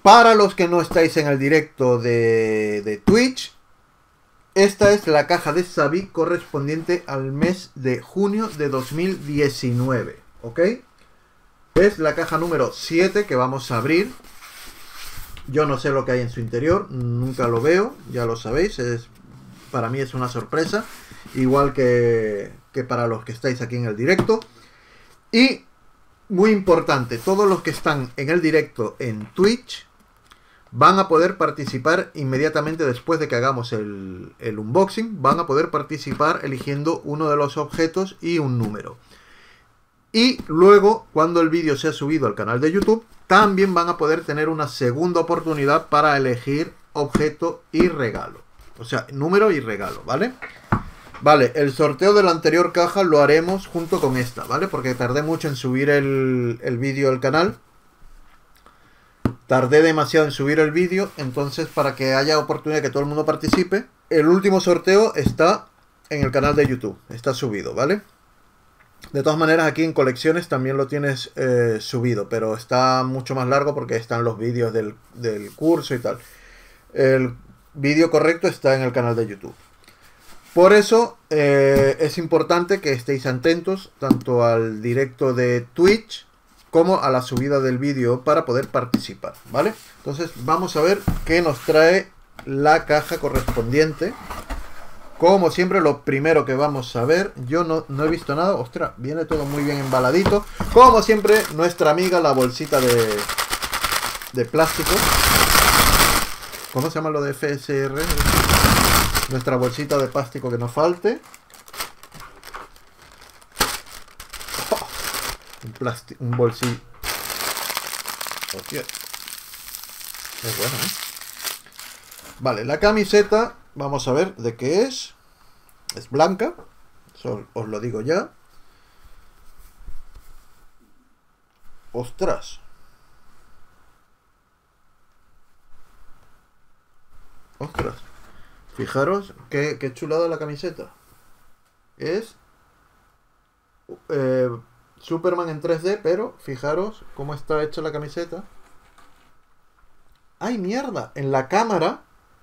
Para los que no estáis en el directo de Twitch, esta es la caja de Xavi correspondiente al mes de junio de 2019, ¿ok? Es la caja número 7 que vamos a abrir. Yo no sé lo que hay en su interior, nunca lo veo, ya lo sabéis, para mí es una sorpresa, igual que para los que estáis aquí en el directo. Y, muy importante, todos los que están en el directo en Twitch van a poder participar inmediatamente después de que hagamos el unboxing. Van a poder participar eligiendo uno de los objetos y un número. Y luego, cuando el vídeo sea subido al canal de YouTube, también van a poder tener una segunda oportunidad para elegir objeto y regalo. O sea, número y regalo, ¿vale? Vale, el sorteo de la anterior caja lo haremos junto con esta, ¿vale? Porque tardé mucho en subir el vídeo al canal. Tardé demasiado en subir el vídeo, entonces para que haya oportunidad de que todo el mundo participe, el último sorteo está en el canal de YouTube, está subido, ¿vale? De todas maneras, aquí en colecciones también lo tienes subido, pero está mucho más largo porque están los vídeos del curso y tal. El vídeo correcto está en el canal de YouTube. Por eso es importante que estéis atentos tanto al directo de Twitch como a la subida del vídeo para poder participar, ¿vale? Entonces vamos a ver qué nos trae la caja correspondiente. Como siempre, lo primero que vamos a ver, yo no he visto nada. Ostras, viene todo muy bien embaladito. Como siempre, nuestra amiga, la bolsita de plástico. ¿Cómo se llama lo de FSR? Nuestra bolsita de plástico que no falte. Un bolsillo. Hostia. Es bueno, ¿eh? Vale, la camiseta, vamos a ver de qué es. Es blanca, eso os lo digo ya. Ostras. Ostras. Fijaros qué chulada la camiseta. Es Superman en 3D, pero fijaros cómo está hecha la camiseta. ¡Ay, mierda! En la cámara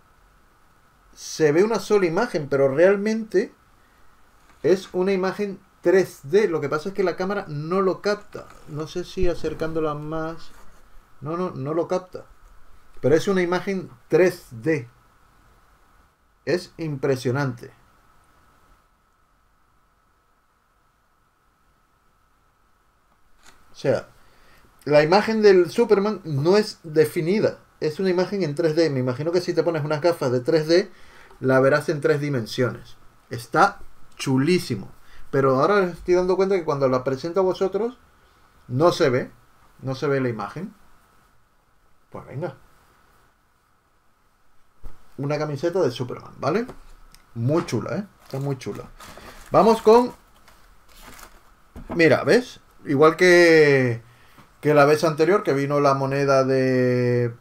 se ve una sola imagen, pero realmente es una imagen 3D. Lo que pasa es que la cámara no lo capta. No sé si acercándola más... No lo capta. Pero es una imagen 3D. Es impresionante. O sea, la imagen del Superman no es definida. Es una imagen en 3D. Me imagino que si te pones unas gafas de 3D, la verás en 3 dimensiones. Está chulísimo. Pero ahora me estoy dando cuenta que cuando la presento a vosotros, no se ve. No se ve la imagen. Pues venga. Una camiseta de Superman, ¿vale? Muy chula, ¿eh? Está muy chula. Vamos con... Mira, ¿ves? Igual que la vez anterior, que vino la moneda de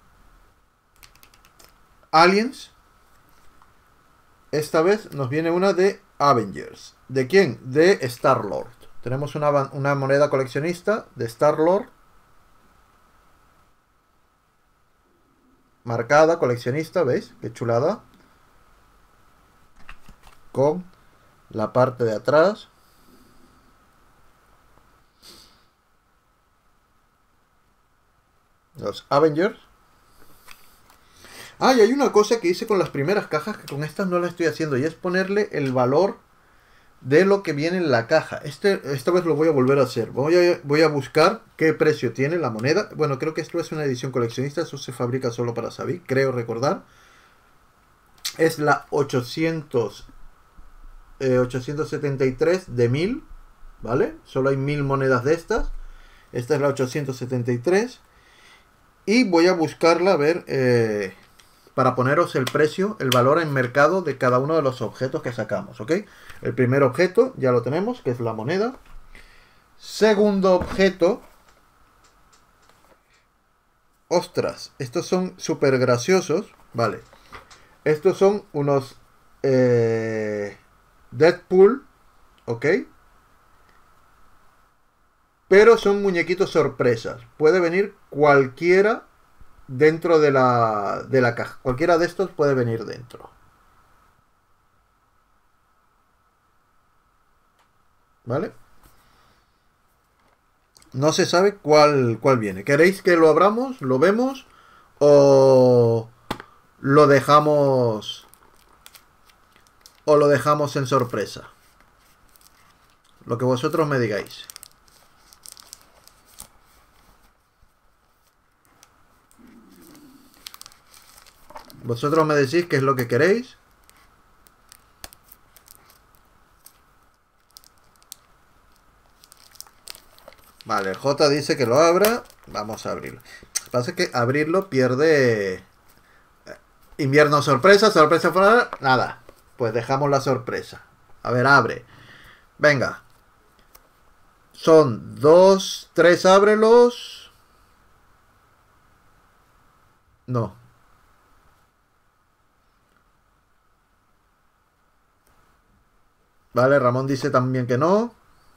Aliens. Esta vez nos viene una de Avengers. ¿De quién? De Star-Lord. Tenemos una moneda coleccionista de Star-Lord. Marcada, coleccionista, ¿veis? Qué chulada. Con la parte de atrás. Los Avengers. Ah, y hay una cosa que hice con las primeras cajas que con estas no la estoy haciendo, y es ponerle el valor de lo que viene en la caja. Esta vez lo voy a volver a hacer. Voy a buscar qué precio tiene la moneda. Bueno, creo que esto es una edición coleccionista. Eso se fabrica solo para Xavi, creo recordar. Es la 873 de 1000, ¿vale? Solo hay 1000 monedas de estas. Esta es la 873. Y voy a buscarla a ver... para poneros el precio, el valor en mercado de cada uno de los objetos que sacamos, ¿ok? El primer objeto ya lo tenemos, que es la moneda. Segundo objeto. Ostras, estos son súper graciosos, ¿vale? Estos son unos Deadpool, ¿ok? Pero son muñequitos sorpresas. Puede venir cualquiera dentro de la caja. Cualquiera de estos puede venir dentro. ¿Vale? No se sabe cuál viene. ¿Queréis que lo abramos? ¿Lo vemos? ¿O lo dejamos... o lo dejamos en sorpresa? Lo que vosotros me digáis. Vosotros me decís qué es lo que queréis. Vale, el J dice que lo abra. Vamos a abrirlo. Lo que pasa es que abrirlo pierde... Invierno sorpresa, sorpresa fuera... Nada. Pues dejamos la sorpresa. A ver, abre. Venga. Son 2, 3, ábrelos. No. Vale, Ramón dice también que no.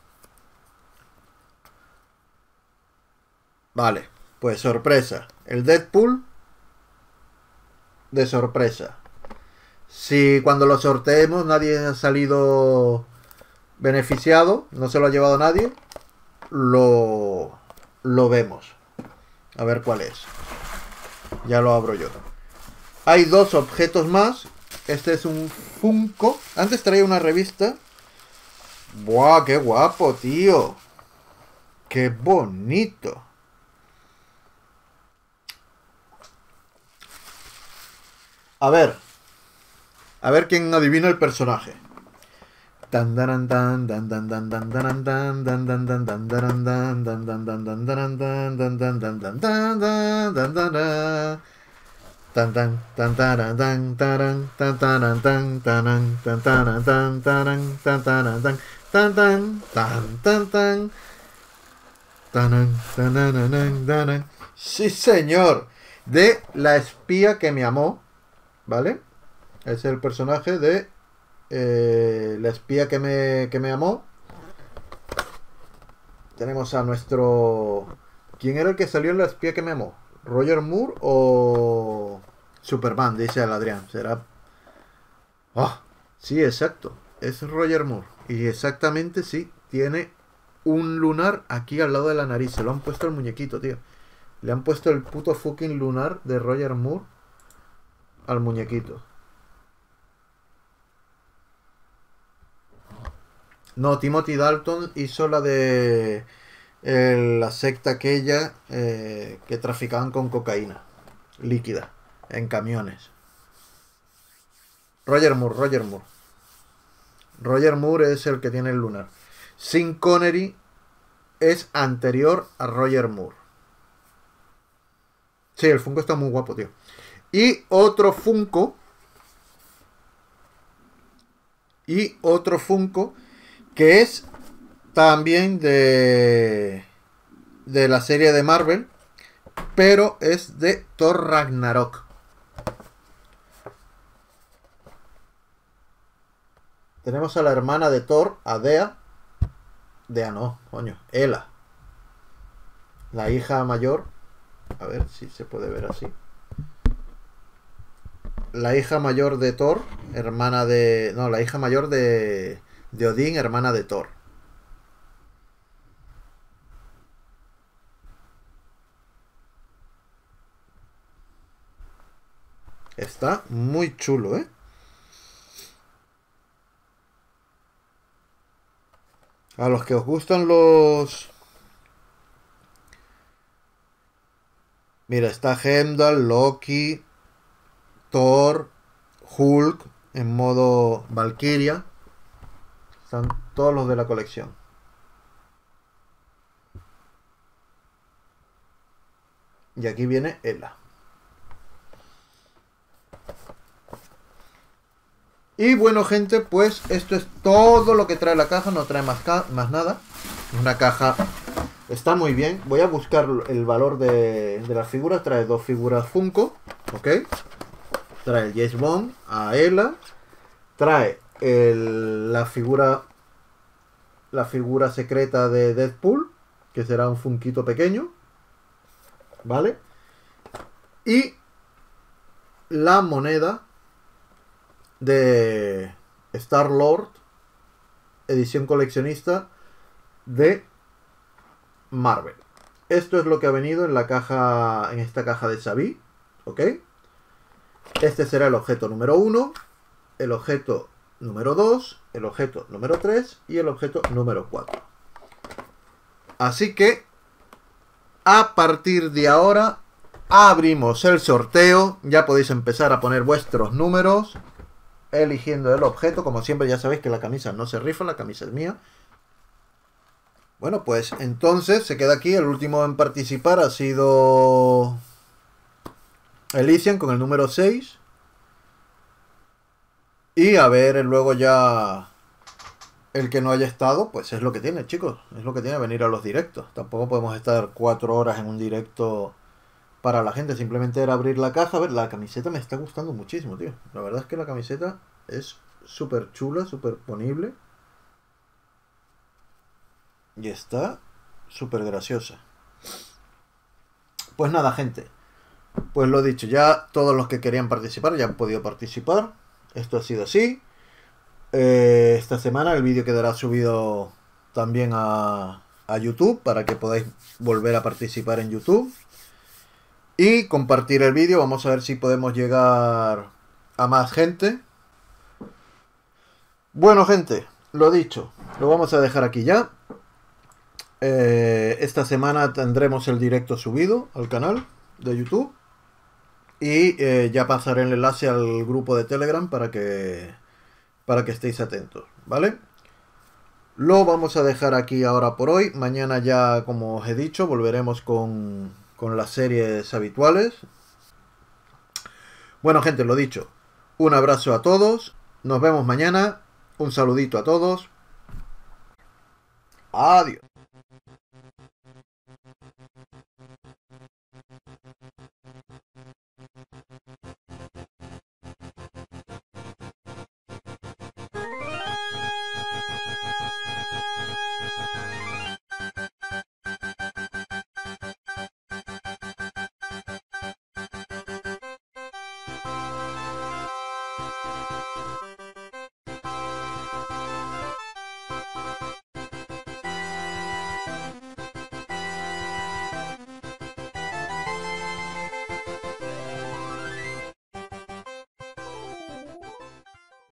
Vale, pues sorpresa. El Deadpool de sorpresa. Si cuando lo sorteemos nadie ha salido beneficiado, no se lo ha llevado nadie, lo vemos. A ver cuál es. Ya lo abro yo. Hay dos objetos más. Este es un Funko. Antes traía una revista. ¡Buah, qué guapo, tío! ¡Qué bonito! A ver. A ver quién adivina el personaje. Sí, señor. De La espía que me amó. ¿Vale? Es el personaje de La espía que me amó. Tenemos a nuestro... ¿Quién era el que salió en La espía que me amó? ¿Roger Moore o Superman? Dice el Adrián. ¿Será? Ah, sí, exacto. Es Roger Moore. Y exactamente sí, tiene un lunar aquí al lado de la nariz. Se lo han puesto al muñequito, tío. Le han puesto el puto fucking lunar de Roger Moore al muñequito. No, Timothy Dalton hizo la de la secta aquella que traficaban con cocaína líquida en camiones. Roger Moore, Roger Moore. Roger Moore es el que tiene el lunar. Sean Connery es anterior a Roger Moore. Sí, el Funko está muy guapo, tío. Y otro Funko. Y otro Funko que es también de la serie de Marvel, pero es de Thor Ragnarok. Tenemos a la hermana de Thor, a Dea. Dea no, coño, Hela. La hija mayor. A ver si se puede ver así. La hija mayor de Thor, hermana de... No, la hija mayor de Odín, hermana de Thor. Está muy chulo, ¿eh? A los que os gustan los... Mira, está Heimdall, Loki, Thor, Hulk en modo Valkyria. Están todos los de la colección. Y aquí viene Hela. Y bueno, gente, pues esto es todo lo que trae la caja. No trae más nada. Una caja... Está muy bien. Voy a buscar el valor de las figuras. Trae dos figuras Funko. ¿Ok? Trae el James Bond, a Hela. Trae la figura secreta de Deadpool, que será un Funkito pequeño. ¿Vale? y la moneda de Star-Lord, edición coleccionista de Marvel. Esto es lo que ha venido en la caja, en esta caja de Xavi, ¿ok? Este será el objeto número 1, el objeto número 2, el objeto número 3 y el objeto número 4. Así que a partir de ahora abrimos el sorteo. Ya podéis empezar a poner vuestros números eligiendo el objeto. Como siempre, ya sabéis que la camisa no se rifa, la camisa es mía. Bueno, pues entonces se queda aquí. El último en participar ha sido Elysian con el número 6. Y a ver, luego ya el que no haya estado, pues es lo que tiene, chicos. Es lo que tiene venir a los directos. Tampoco podemos estar 4 horas en un directo para la gente. Simplemente era abrir la caja. A ver, la camiseta me está gustando muchísimo, tío. La verdad es que la camiseta es súper chula, súper ponible. Y está súper graciosa. Pues nada, gente. Pues lo dicho, ya todos los que querían participar ya han podido participar. Esto ha sido así. Esta semana el vídeo quedará subido también a YouTube para que podáis volver a participar en YouTube. Y compartir el vídeo. Vamos a ver si podemos llegar a más gente. Bueno, gente, lo dicho. Lo vamos a dejar aquí ya. Esta semana tendremos el directo subido al canal de YouTube. Y ya pasaré el enlace al grupo de Telegram para que estéis atentos, ¿vale? Lo vamos a dejar aquí ahora por hoy. Mañana ya, como os he dicho, volveremos con las series habituales. Bueno, gente, lo dicho. Un abrazo a todos. Nos vemos mañana. Un saludito a todos. Adiós.